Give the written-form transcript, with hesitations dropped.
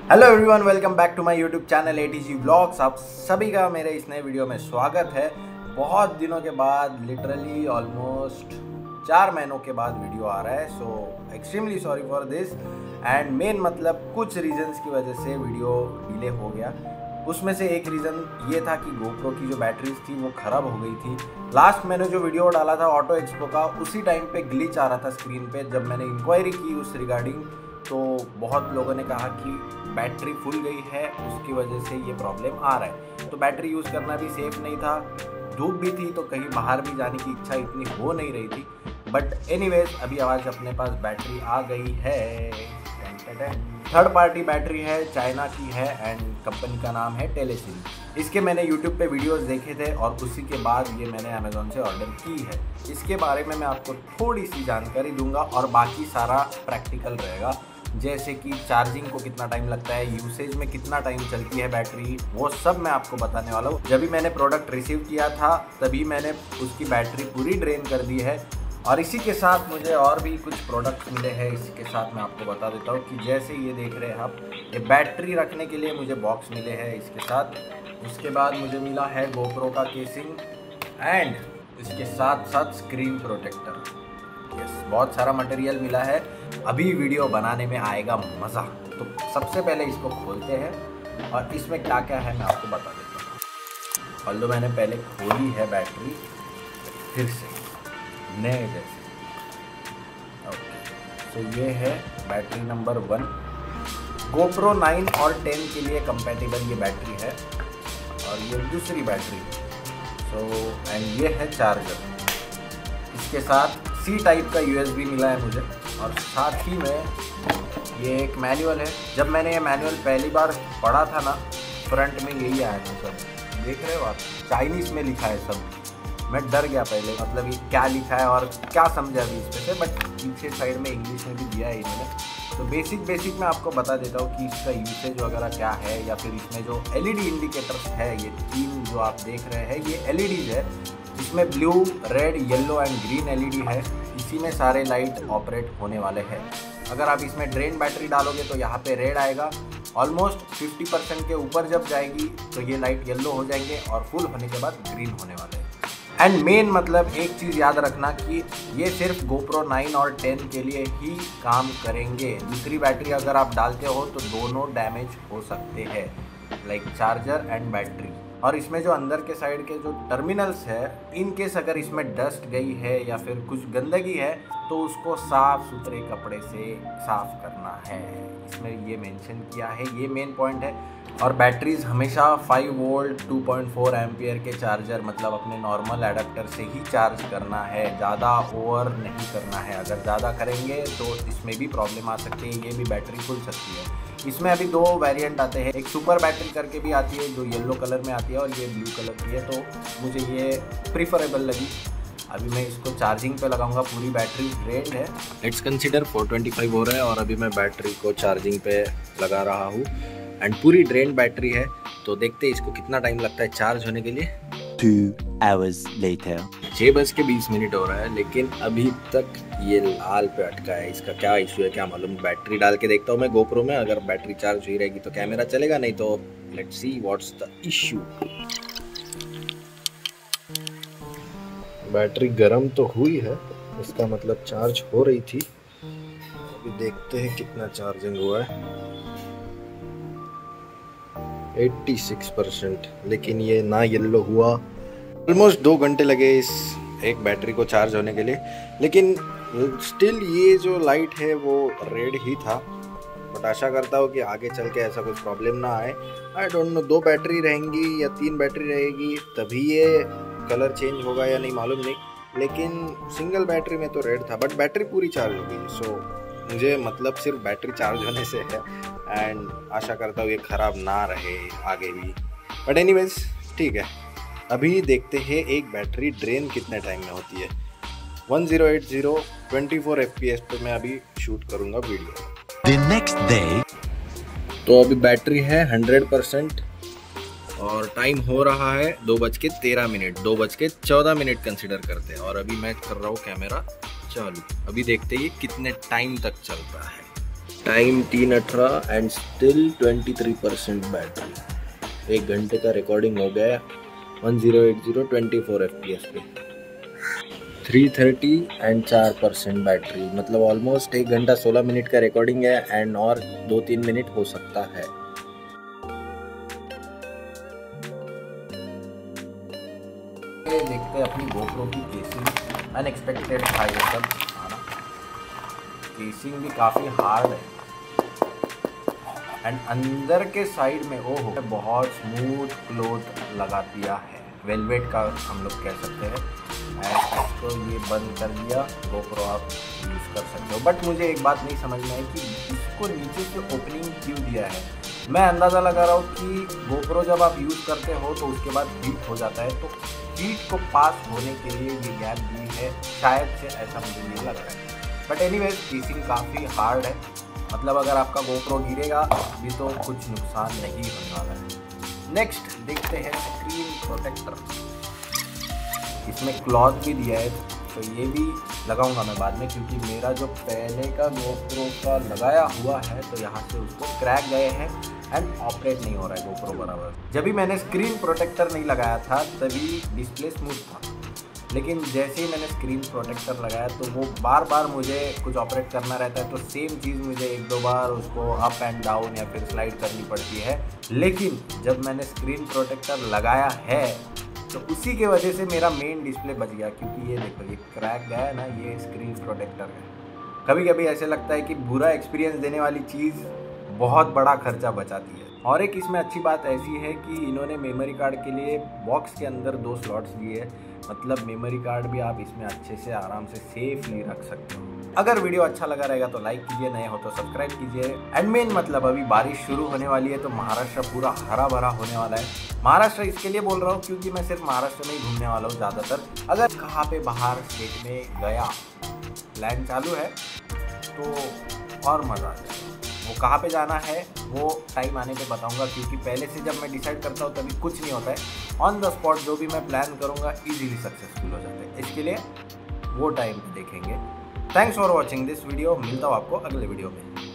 Hello everyone, welcome back to my YouTube channel ATG vlogs. आप सभी का मेरे इस नए वीडियो में स्वागत है। बहुत दिनों के बाद, लिटरली ऑलमोस्ट 4 महीनों के बाद वीडियो आ रहा है। So extremely sorry for this. And मेन मतलब कुछ रीजंस की वजह से वीडियो डिले हो गया। उसमें से एक रीज़न ये था कि GoPro की जो बैटरीज थी वो ख़राब हो गई थी। लास्ट मैंने जो वीडियो डाला था ऑटो एक्सपो का, उसी टाइम पे ग्लिच आ रहा था स्क्रीन पे। जब मैंने इंक्वायरी की उस रिगार्डिंग, तो बहुत लोगों ने कहा कि बैटरी फुल गई है, उसकी वजह से ये प्रॉब्लम आ रहा है। तो बैटरी यूज़ करना भी सेफ़ नहीं था, धूप भी थी, तो कहीं बाहर भी जाने की इच्छा इतनी हो नहीं रही थी। बट एनीवेज, अभी आज अपने पास बैटरी आ गई है। थर्ड पार्टी बैटरी है, चाइना की है एंड कंपनी का नाम है टेलेसिन। इसके मैंने यूट्यूब पे वीडियोस देखे थे और उसी के बाद ये मैंने अमेज़ॉन से ऑर्डर की है। इसके बारे में मैं आपको थोड़ी सी जानकारी दूंगा और बाकी सारा प्रैक्टिकल रहेगा, जैसे कि चार्जिंग को कितना टाइम लगता है, यूसेज में कितना टाइम चलती है बैटरी, वो सब मैं आपको बताने वाला हूँ। जब भी मैंने प्रोडक्ट रिसीव किया था तभी मैंने उसकी बैटरी पूरी ड्रेन कर दी है। और इसी के साथ मुझे और भी कुछ प्रोडक्ट्स मिले हैं। इसी के साथ मैं आपको बता देता हूँ कि जैसे ये देख रहे हैं आप, ये बैटरी रखने के लिए मुझे बॉक्स मिले हैं इसके साथ। उसके बाद मुझे मिला है GoPro का केसिंग एंड इसके साथ साथ स्क्रीन प्रोटेक्टर। यस, बहुत सारा मटेरियल मिला है। अभी वीडियो बनाने में आएगा मज़ा। तो सबसे पहले इसको खोलते हैं और इसमें क्या क्या है मैं आपको बता देता हूँ। ऑल्दो मैंने पहले खोली है बैटरी फिर से नए जैसे। ओके, तो ये है बैटरी नंबर 1। GoPro 9 और 10 के लिए कंपैटिबल ये बैटरी है। और ये दूसरी बैटरी। सो एंड ये है चार्जर। इसके साथ C टाइप का USB मिला है मुझे। और साथ ही में ये एक मैनुअल है। जब मैंने ये मैनुअल पहली बार पढ़ा था ना, फ्रंट में यही आया था सब। देख रहे हो आप, चाइनीज़ में लिखा है सब। मैं डर गया पहले, मतलब ये क्या लिखा है और क्या समझा भी इसमें से। बट पीछे साइड में इंग्लिश में भी दिया है इन्होंने। तो बेसिक मैं आपको बता देता हूँ कि इसका यूसेज वगैरह क्या है, या फिर इसमें जो LED इंडिकेटर्स है, ये 3 जो आप देख रहे हैं ये LEDs है। इसमें blue, red, yellow and green LED है। इसी में सारे लाइट ऑपरेट होने वाले हैं। अगर आप इसमें ड्रेन बैटरी डालोगे तो यहाँ पे रेड आएगा। ऑलमोस्ट 50% के ऊपर जब जाएगी तो ये लाइट येलो हो जाएंगे और फुल होने के बाद ग्रीन होने वाले हैं। एंड मेन मतलब एक चीज़ याद रखना कि ये सिर्फ GoPro 9 और 10 के लिए ही काम करेंगे। दूसरी बैटरी अगर आप डालते हो तो दोनों डैमेज हो सकते हैं, लाइक चार्जर एंड बैटरी। और इसमें जो अंदर के साइड के जो टर्मिनल्स है, इन केस अगर इसमें डस्ट गई है या फिर कुछ गंदगी है तो उसको साफ़ सुथरे कपड़े से साफ़ करना है। इसमें ये मेंशन किया है, ये मेन पॉइंट है। और बैटरीज हमेशा 5 वोल्ट 2.4 एम्पियर के चार्जर, मतलब अपने नॉर्मल एडाप्टर से ही चार्ज करना है। ज़्यादा ओवर नहीं करना है। अगर ज़्यादा करेंगे तो इसमें भी प्रॉब्लम आ सकती है, ये भी बैटरी खुल सकती है। इसमें अभी 2 वेरिएंट आते हैं। एक सुपर बैटरी करके भी आती है जो येलो कलर में आती है, और ये ब्लू कलर की है। तो मुझे ये प्रीफरेबल लगी। अभी मैं इसको चार्जिंग पे लगाऊंगा। पूरी बैटरी ड्रेन्ड है। लेट्स कंसीडर 425 हो रहा है और अभी मैं बैटरी को चार्जिंग पे लगा रहा हूँ एंड पूरी ड्रेन बैटरी है। तो देखते हैं इसको कितना टाइम लगता है चार्ज होने के लिए। 2 hours later 6:20 हो रहा है, लेकिन अभी तक ये लाल पे अटका है। इसका क्या इशू है क्या मालूम। बैटरी डाल के देखता हूँ मैं GoPro में। अगर बैटरी चार्ज हुई रहेगी तो कैमरा चलेगा, नहीं तो let's see what's the issue. Battery गर्म तो हुई है, इसका मतलब चार्ज हो रही थी। अभी देखते हैं कितना चार्जिंग हुआ है। 86%, लेकिन ये ना येलो हुआ। ऑलमोस्ट 2 घंटे लगे इस एक बैटरी को चार्ज होने के लिए, लेकिन स्टिल ये जो लाइट है वो रेड ही था। बट आशा करता हूँ कि आगे चल के ऐसा कुछ प्रॉब्लम ना आए। आई डोंट नो 2 बैटरी रहेंगी या 3 बैटरी रहेगी तभी ये कलर चेंज होगा या नहीं मालूम नहीं। लेकिन सिंगल बैटरी में तो रेड था, बट बैटरी पूरी चार्ज हो गई। सो मुझे मतलब सिर्फ बैटरी चार्ज होने से है। एंड आशा करता हूँ ये ख़राब ना रहे आगे भी। बट एनीवेज ठीक है। अभी देखते हैं एक बैटरी ड्रेन कितने टाइम में होती है। 1080 24 FPS पे मैं अभी शूट करूँगा वीडियो। the next day तो अभी बैटरी है 100% और टाइम हो रहा है 2:13। 2:14 कंसिडर करते हैं। और अभी मैं कर रहा हूँ कैमरा चालू। अभी देखते हैं ये कितने टाइम तक चलता है। Time 3:18 and still 23% battery. 1 घंटे का रिकॉर्डिंग हो गया 1080 24 FPS पे। 3:30 एंड 4% बैटरी, मतलब ऑलमोस्ट 1 घंटा 16 मिनट का रिकॉर्डिंग है एंड और 2-3 मिनट हो सकता है। देखते हैं अपनी GoPro की केसिंग। अनएक्सपेक्टेड था ये सब, केसिंग भी काफ़ी हार्ड है एंड अंदर के साइड में ओहो बहुत स्मूथ क्लॉथ लगा दिया है, वेलवेट का हम लोग कह सकते हैं। एंड इसको ये बंद कर दिया, GoPro आप यूज़ कर सकते हो। बट मुझे एक बात नहीं समझ में आई कि इसको नीचे से ओपनिंग क्यों दिया है। मैं अंदाज़ा लगा रहा हूँ कि GoPro जब आप यूज़ करते हो तो उसके बाद हीट हो जाता है, तो हीट को पास होने के लिए ये गैप दी है, शायद से ऐसा मुझे नहीं लग रहा है। बट एनीवेज केसिंग काफ़ी हार्ड है, मतलब अगर आपका GoPro गिरेगा भी तो कुछ नुकसान नहीं होने वाला है। नेक्स्ट देखते हैं स्क्रीन प्रोटेक्टर। इसमें क्लॉथ भी दिया है, तो ये भी लगाऊंगा मैं बाद में, क्योंकि मेरा जो पहले का GoPro का लगाया हुआ है तो यहाँ से उसको क्रैक गए हैं एंड ऑपरेट नहीं हो रहा है GoPro बराबर। जब भी मैंने स्क्रीन प्रोटेक्टर नहीं लगाया था तभी डिस्प्ले स्मूथ था, लेकिन जैसे ही मैंने स्क्रीन प्रोटेक्टर लगाया तो वो बार बार मुझे कुछ ऑपरेट करना रहता है, तो सेम चीज़ मुझे 1-2 बार उसको अप एंड डाउन या फिर स्लाइड करनी पड़ती है। लेकिन जब मैंने स्क्रीन प्रोटेक्टर लगाया है तो उसी के वजह से मेरा मेन डिस्प्ले बच गया, क्योंकि ये देखो ये क्रैक गया है ना, ये स्क्रीन प्रोटेक्टर है। कभी कभी ऐसे लगता है कि बुरा एक्सपीरियंस देने वाली चीज़ बहुत बड़ा खर्चा बचाती है। और एक इसमें अच्छी बात ऐसी है कि इन्होंने मेमोरी कार्ड के लिए बॉक्स के अंदर 2 स्लॉट्स दिए हैं, मतलब मेमोरी कार्ड भी आप इसमें अच्छे से आराम से सेफली रख सकते हो। अगर वीडियो अच्छा लगा रहेगा तो लाइक कीजिए, नए हो तो सब्सक्राइब कीजिए। एंड मेन मतलब अभी बारिश शुरू होने वाली है तो महाराष्ट्र पूरा हरा भरा होने वाला है। महाराष्ट्र इसके लिए बोल रहा हूँ क्योंकि मैं सिर्फ महाराष्ट्र में ही घूमने वाला हूँ ज़्यादातर। अगर कहाँ पे बाहर स्टेट में गया प्लान चालू है तो और मज़ा आ जाएगा। वो कहाँ पे जाना है वो टाइम आने पे बताऊंगा, क्योंकि पहले से जब मैं डिसाइड करता हूँ तभी कुछ नहीं होता है। ऑन द स्पॉट जो भी मैं प्लान करूँगा इजीली सक्सेसफुल हो जाते हैं, इसके लिए वो टाइम पे देखेंगे। Thanks for watching this video. मिलता हूँ आपको अगले वीडियो में।